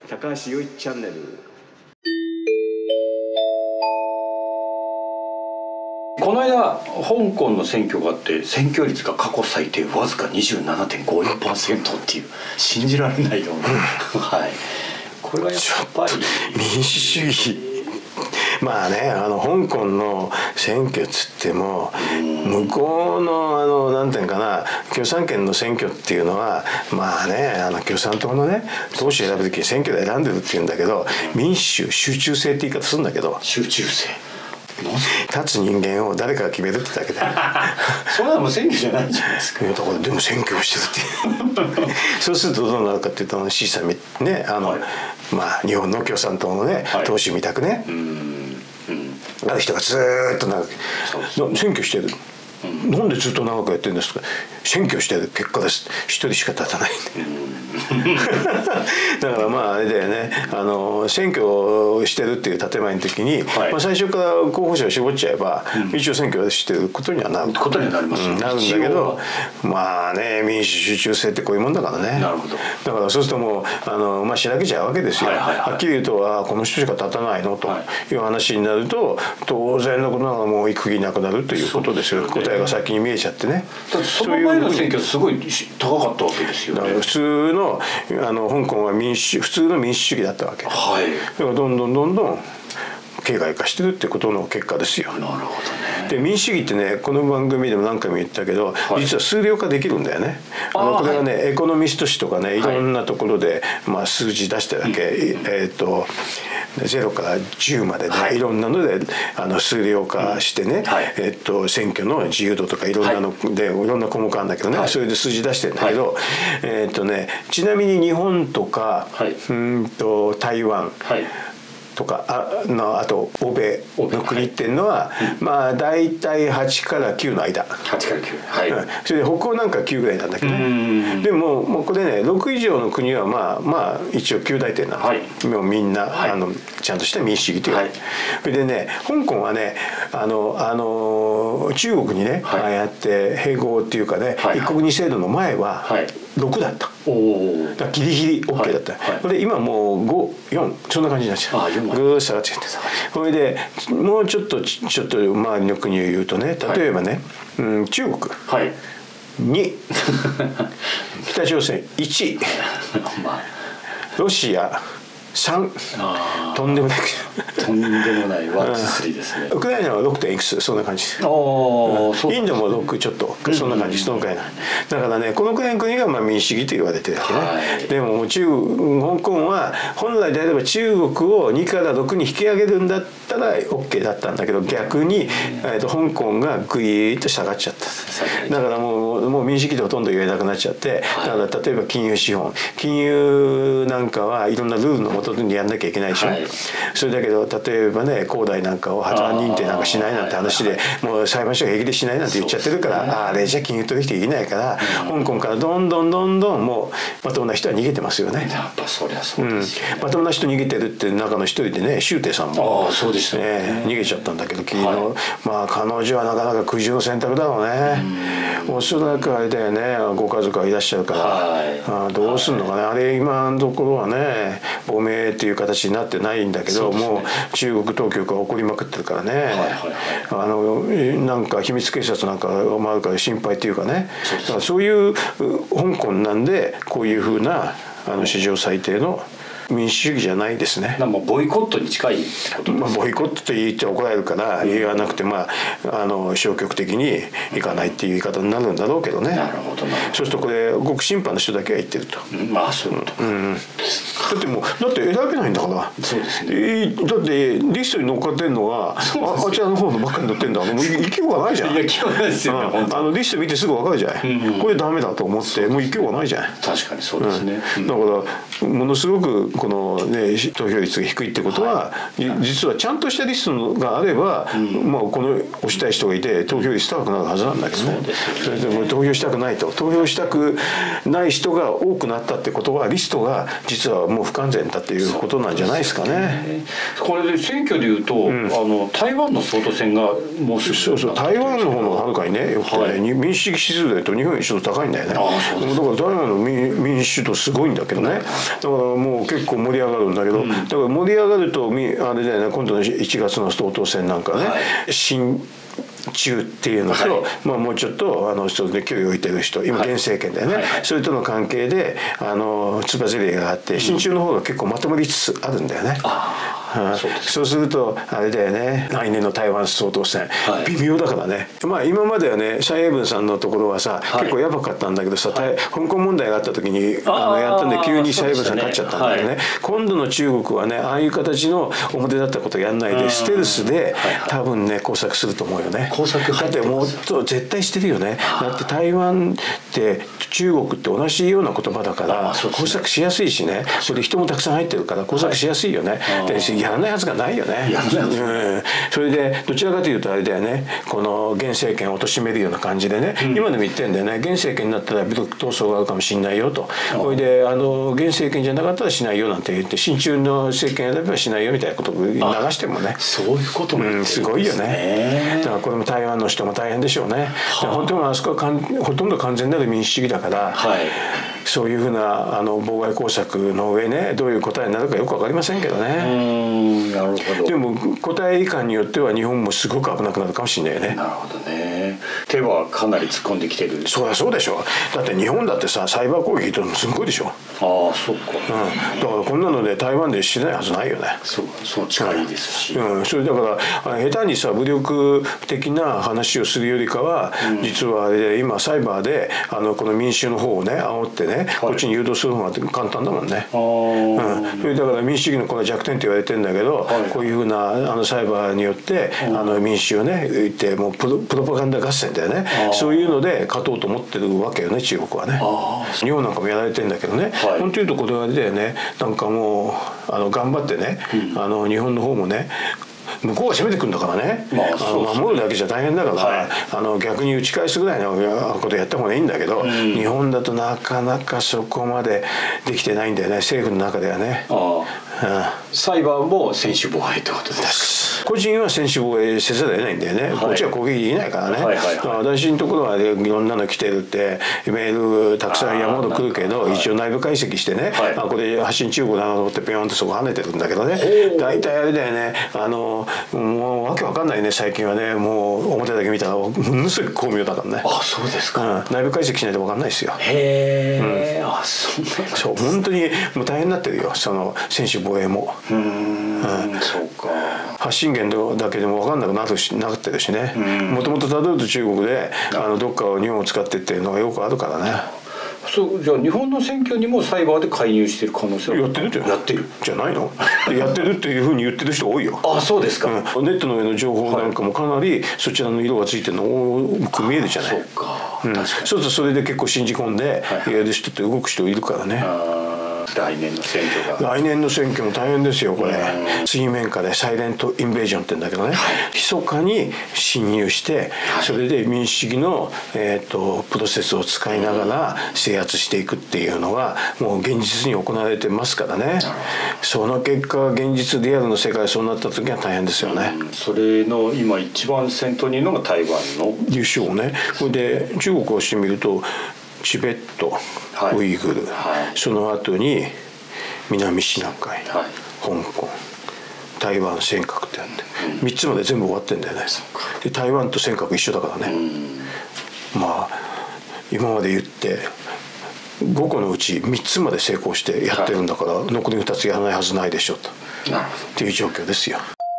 高橋洋一チャンネル。 この間香港の選挙があって、選挙率が過去最低わずか 27.54% っていう信じられないような、はい、これはやっぱり民主主義まあね、香港の選挙っつっても、向こうのなんていうかな、共産圏の選挙っていうのはまあね、共産党のね党首選ぶ時に選挙で選んでるっていうんだけど、民主集中制って言い方するんだけど、 集中制立つ人間を誰かが決めるってだけでそんなのも選挙じゃないじゃないですか。 だからでも選挙をしてるっていうそうするとどうなるかっていうと、C さんね、まあ日本の共産党のね、党首みたくね、ある人がずーっと長く選挙してる、なんでずっと長くやってるんですか、選挙してる結果です、一人しか立たないだからまああれだよね、選挙をしてるっていう建前の時に、まあ、最初から候補者を絞っちゃえば、一応選挙をしてることにはなることになりますよね、 なるんだけど、まあね、民主集中制ってこういうもんだからね。 なるほど。 だからそうするともうまあしらけちゃうわけですよ。はっきり言うと、この人しか立たないのという話になると、当然のことながらもう行く気なくなるということですよ。答えが先に見えちゃってね。 だってその前の選挙はすごい高かったわけですよね。 普通の香港は普通の民主主義だったわけ。 はい。 だからどんどん形骸化してるってことの結果ですよ。 なるほどね。 で民主主義ってね、この番組でも何回も言ったけど、実は数量化できるんだよね。これはね、エコノミスト誌とかね、いろんなところで、まあ、数字出してるわけ、0から10までね、いろんなので数量化してね、選挙の自由度とかいろんなので、いろんな項目あるんだけどね、それで数字出してるんだけど、ちなみに日本とか、台湾、とかあと欧米の国っていうのは、まあ大体8から9の間、 8から9、はい、 それで北欧なんか9ぐらいなんだけどね。でもこれね、6以上の国はまあ一応9大点なの、もうみんな、ちゃんとした民主主義という、それでね、香港はね、中国にね、ああやって併合っていうかね、一国二制度の前は6だった。だからギリギリ OK だった。で今もう5、4そんな感じになっちゃう。ぐーっと下がっちゃって。それでもうちょっと周りの国を言うとね、例えばね、中国2、北朝鮮1、ロシア3、とんでもないとんでもないワンツースリーですね。 ウクライナは 6. いくつ、そんな感じ。インドも6ちょっと、そんな感じ、そのくらいな。だからね、このくらいの国がまあ民主主義と言われてるわけね。でも香港は本来であれば中国を2から6に引き上げるんだったら OK だったんだけど、逆に香港がグイーッと下がっちゃった。だからもう民主主義でほとんど言えなくなっちゃって、だから例えば金融資本、金融なんかはいろんなルールのもとにやんなきゃいけないでしょ。それだけど例えばね、恒大なんかを破産認定なんかしないなんて話で、もう裁判所が平気でしないなんて言っちゃってるから、あれじゃ金融取引できないから、香港からどんどんもうまともな人は逃げてますよね。 やっぱそりゃそうですよね。 まともな人逃げてるって中の一人でね、周庭さんもそうでしたね、 逃げちゃったんだけど、昨日、まあ彼女はなかなか苦渋の選択だろうね。おそらくあれだよね、ご家族がいらっしゃるから、どうすんのかね、あれ今のところはね、亡命っていう形になってないんだけど、もう中国当局が怒りまくってるからね、なんか秘密警察なんかもあるから心配っていうかね、そういう香港なんで、こういうふうな史上最低の民主主義じゃないですね。 もうボイコットに近いことです。 ボイコットと言っちゃ怒られるから言わなくて、消極的にいかないっていう言い方になるんだろうけどね。 なるほど。 そうするとこれごく審判の人だけが言ってると。 まあそういうことか。 だって選べないんだから。そうですね。だってリストに乗っかってるのがあちらの方のばっかり載ってんだから、もう行きようがないじゃん。 行きようがないですよね。 リスト見てすぐ分かるじゃない。これダメだと思ってもう行きようがないじゃない。 確かにそうですね。 だからものすごくこのね、投票率が低いってことは、実はちゃんとしたリストがあれば、この押したい人がいて投票率高くなるはずなんだけどね。それでも投票したくないと、投票したくない人が多くなったってことは、リストが実はもう不完全だっていうことなんじゃないないですかね。 これで選挙でいうと、台湾の総統選がもうすぐ、 そうそう、台湾の方のはるかにねよくてね、民主主義指数でいうと日本よりちょっと高いんだよね。だから台湾の民主主義すごいんだけどね。だからもう結構盛り上がるんだけど、だから盛り上がるとあれだよね、今度の1月の総統選なんかね、親中っていうのと、まあ、もうちょっと一つで距離を置いてる人、今現政権だよね、それとの関係でつばぜり合いがあって、親中の方が結構まとまりつつあるんだよね。そうするとあれだよね、来年の台湾総統選、微妙だからね。まあ今まではね、蔡英文さんのところはさ、結構やばかったんだけどさ、香港問題があった時にやったんで急に蔡英文さん勝っちゃったんだけどね、今度の中国はね、ああいう形の表だったことをやんないでステルスで多分ね工作すると思うよね。だってもっと絶対してるよね。だって台湾って中国って同じような言葉だから工作しやすいしね、それで人もたくさん入ってるから工作しやすいよね。やらないはずがないよね。それでどちらかというとあれだよね、この現政権を貶めるような感じでね、今でも言ってるんだよね、現政権になったら武力闘争があるかもしれないよと、それで現政権じゃなかったらしないよなんて言って、親中の政権やればしないよみたいなことを流してもね、 そういうこともすごいよね。だからこれも台湾の人も大変でしょうね。本当にあそこはほとんど完全なる民主主義だから、そういうふうな妨害工作の上ね、どういう答えになるかよく分かりませんけどね。 なるほど。 でも答えいかんによっては日本もすごく危なくなるかもしれないね。 なるほどね。手はかなり突っ込んできてる。 そうでしょ。だって日本だってさ、サイバー攻撃とのすごいでしょ。 ああ、そうか。 だからこんなので台湾でしてないはずないよね。 そう近いですし。 それだから下手にさ武力的な話をするよりかは、実はあれで今サイバーでこの民衆の方をね煽ってね、こっちに誘導する方が簡単だもんね。それだから民主主義のこの弱点って言われてるんだけど、こういうふうなサイバーによって民主をね言ってもうプロパガンダ合戦だよね。そういうので勝とうと思ってるわけよね、中国はね。日本なんかもやられてるんだけどね、本当言うとこれはあれだよね、なんかもう頑張ってね、日本の方もね、向こうが攻めてくるんだからね、守るだけじゃ大変だから、逆に打ち返すぐらいのことやった方がいいんだけど、日本だとなかなかそこまでできてないんだよね、政府の中ではね。 サイバーも専守防衛ってことですか。 個人は専守防衛せざるを得ないんだよね。こっちは攻撃できないからね。私のところはいろんなの来てるってメールたくさん山ほど来るけど、一応内部解析してね、これ発信中国だなと思ってピョンとそこ跳ねてるんだけどね、大体あれだよね、もうわけわかんないね、最近はね。もう表だけ見たらものすごく巧妙だからね。 そうですか。 内部解析しないとわかんないですよ。 へえ。そう本当にもう大変になってるよ、その専守防衛も。 そうか。 発信源だけでも分かんなくなってるしね。もともとたどると中国でどっかを日本を使ってっていうのがよくあるからね。 じゃあ日本の選挙にもサイバーで介入してる可能性はやってるじゃないの。やってるっていうふうに言ってる人多いよ。 そうですか。 ネットの上の情報なんかもかなりそちらの色がついてるの多く見えるじゃない。 そうか。確かに。 そうするとそれで結構信じ込んでやる人って動く人いるからね。 来年の選挙が。 来年の選挙も大変ですよこれ。水面下でサイレントインベージョンって言うんだけどね、密かに侵入してそれで民主主義のプロセスを使いながら制圧していくっていうのがもう現実に行われてますからね。その結果現実リアルの世界そうなった時は大変ですよね。 それの今一番先頭にいるのが台湾の優勝ね。これで中国をしてみるとチベット、ウイグル、その後に南シナ海、香港、台湾、尖閣ってあって3つまで全部終わってんだよね。で台湾と尖閣一緒だからね。まあ今まで言って5個のうち3つまで成功してやってるんだから、残り2つやらないはずないでしょとっていう状況ですよ。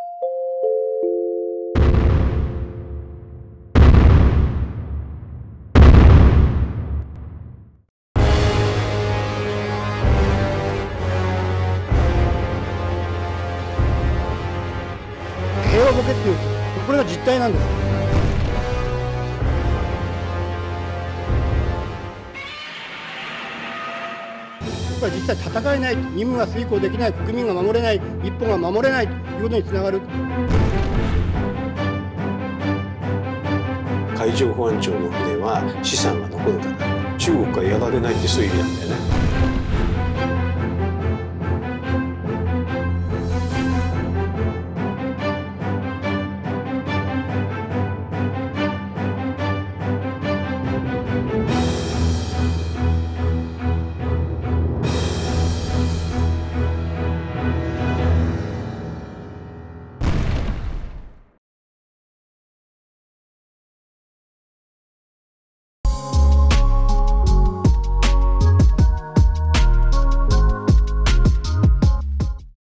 平和ボケっていうんですよ。これが実態なんです。これは実際戦えない、任務が遂行できない、国民が守れない、日本が守れないということにつながる。 海上保安庁の船は資産が残るから、中国がやられないってそういう意味なんだよね。